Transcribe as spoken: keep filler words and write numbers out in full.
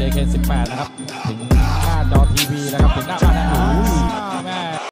เค สิบแปด นะครับถึงหน้าจอทีวีนะครับถึง